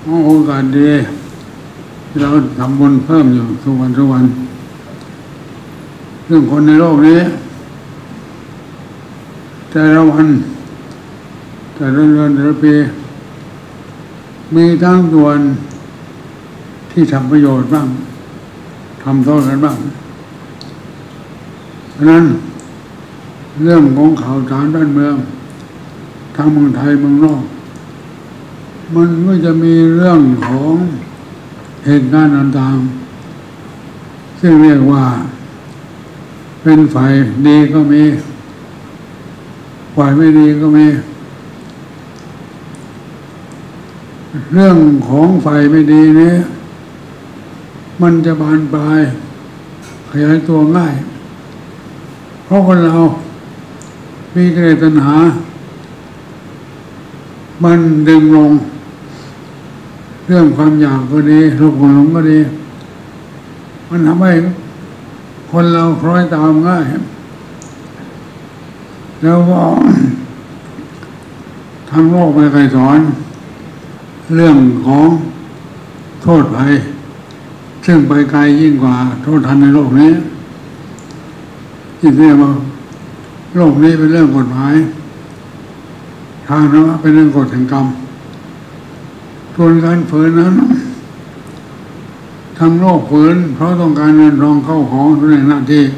โอกาสดีที่เราทำบุญเพิ่มอยู่ทุกวันเรื่องคนในโลกนี้แต่ละวันแต่ละเดือนแต่ละปีมีทั้งส่วนที่ทำประโยชน์บ้างทำโทษกันบ้างเพราะนั้นเรื่องของข่าวสารบ้านเมืองทางเมืองไทยเมืองนอกมันก็จะมีเรื่องของเหตุการณ์ต่างๆซึ่งเรียกว่าเป็นฝ่ายดีก็มีฝ่ายไม่ดีก็มีเรื่องของฝ่ายไม่ดีนี้มันจะบานปลายขยายตัวง่ายเพราะคนเรามีกิเลสตัณหามันดึงลงเรื่องความอยากก็ดีโลภโกรธหลงก็ดีมันทำให้คนเราคล้อยตามง่ายแล้วก็ทางโลกไม่เคยสอนเรื่องของโทษภัยซึ่งไปไกลยิ่งกว่าโทษทันในโลกนี้ที่เรียกว่าโลกนี้เป็นเรื่องกฎหมายทางนั้นเป็นเรื่องกฎแห่งกรรมส่วนการฝืนนั้นทางโลกฝืนเพราะต้องการเงินทองเข้าของในหน้าที่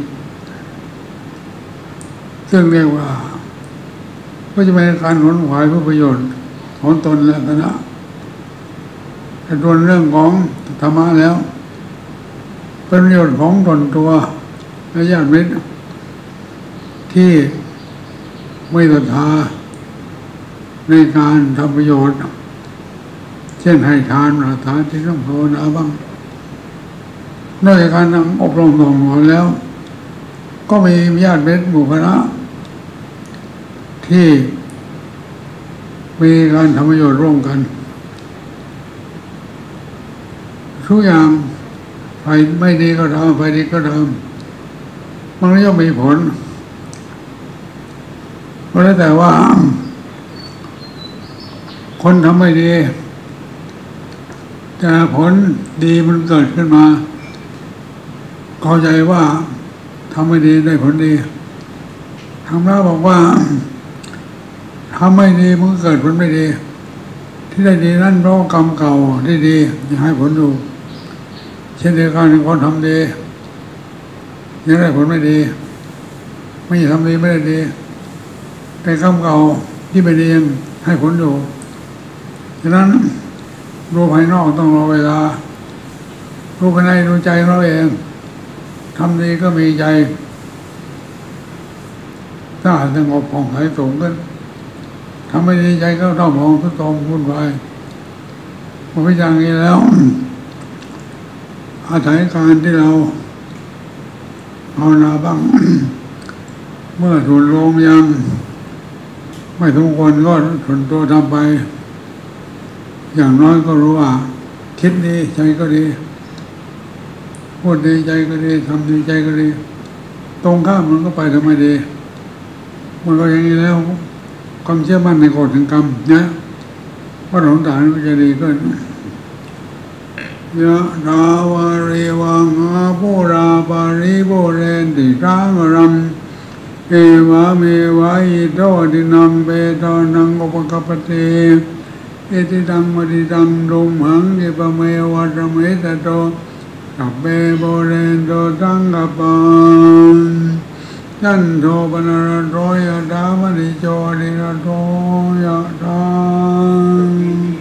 ซึ่งเรียกว่าก็จะเป็นการขนขวายเพื่อประโยชน์ของตนและคณะแต่ส่วนเรื่องของธรรมะแล้วเป็นประโยชน์ของตนตัวและญาติมิตรที่ไม่ศรัทธาในการทำประโยชน์เช่นให้ทานรักษาที่ต้องภาวนาบ้างนอกจากการอบรมสอนแล้วก็มีญาติมิตรหมู่คณะที่มีการทำประโยชน์ร่วมกันทุกอย่างฝ่ายไม่ดีก็ทำฝ่ายดีก็ทำมันก็ย่อมมีผลเพราะแต่ว่าคนทำไม่ดีแต่ผลดีมันเกิดขึ้นมาเข้าใจว่าทำไม่ดีได้ผลดีทางพระบอกว่าทำไม่ดีมันเกิดผลไม่ดีที่ได้ดีนั่นเพราะกรรมเก่าที่ดียังให้ผลอยู่เช่นเดียวกันคนทำดียังได้ผลไม่ดีไม่ทำดีไม่ได้ดีแต่กรรมเก่าที่ไม่ดียังให้ผลอยู่ฉะนั้นรู้ภายนอกต้องรอเวลารู้ภายในรู้ใจเราเองทำดีก็มีใจถ้าสงบผ่องใสสูงขึ้นทำไม่ดีใจก็ต้องมองทุกตรงวุ่นวายพอพิจารณาแล้วอาศัยการที่เราภาวนาบ้าง เมื่อถูกลมยังไม่ทุกคนก็ทนตัวทำไปอย่างน้อยก็รู้ว่าคิดดีใจก็ดีพูดดีใจก็ดีทำดีใจก็ดีตรงข้ามมันก็ไปทำไมดีมันก็อย่างนี้แล้วความเชื่อมั่นในกฎแห่งกรรมนะว่าหลงทางก็จะดีขึ้นยะดาวาริวังอาโพราปาริโภเรนติสามรัมเอวะเมวะอิโตตินัมเปตานังอุปกัปปติเอติตังมติตังดุมหังนิปเมวัตเมตโตสัพเพโบเรนโตสังกปันยันโทปนารโตยะธามณิโชติระโตยะธาม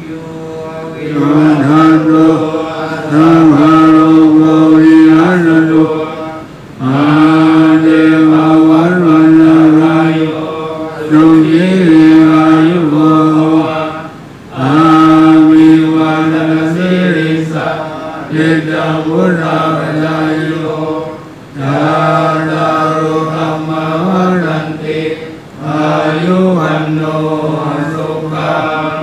ยันโตสัมภโรโกวินัสตุอาเดวะวัฏวันรายโยสุขีอายุโกอามิวัตสิริสะเยตบุราจายโยยาดารุธัมมวัฏันติอายุวันโนสุขัง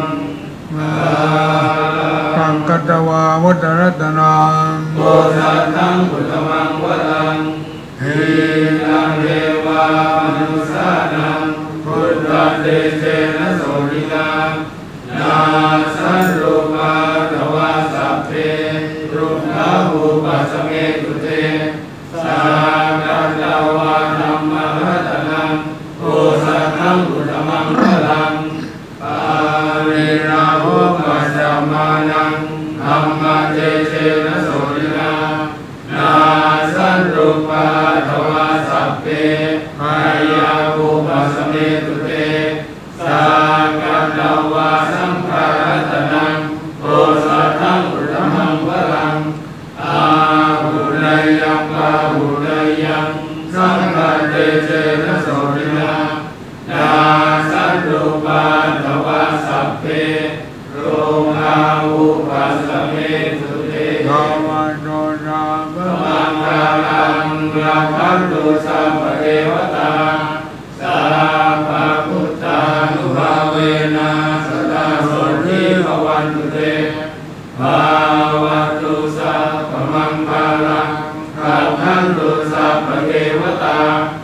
ตังกัตตวาวุตรัตนังโมทัตตังพุทธมังวรังเฮตังเทวามนุสานังพุทธเตเสนะโสนินานาสันโลกาโตนังโอสัตถังอุตมังพลังปารินาโภปัสสมานังธัมมะเจเชนะโสตินานาสันตุปาทวาสัพเพมายาภูปัสสเมตุเตสากัตตวาสังขารัตนังโอสัตถังอุตมังพลังอาหุนายยังปาหุนายยังสังฆเตเชนะโสตินานาสันตุปาทวาสัพเพโรมาอุปัสสเมตุเตภวโนนามังคาลังรักขันตุสัพพเทวตาสัพพพุทธานุภาเวนะสตาโสทิภวันตุเตภาวตุสัพพมังคาลังรักขันตุสัพพเทวตา